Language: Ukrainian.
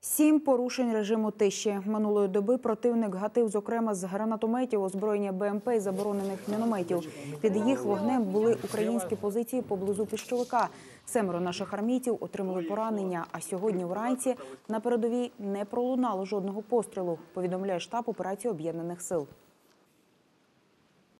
7 порушень режиму тиші. Минулої доби противник гатив, зокрема, з гранатометів, озброєння БМП і заборонених мінометів. Під їх вогнем були українські позиції поблизу Піщовика. 7 наших армійців отримали поранення, а сьогодні вранці на передовій не пролунало жодного пострілу, повідомляє штаб операцій Об'єднаних сил.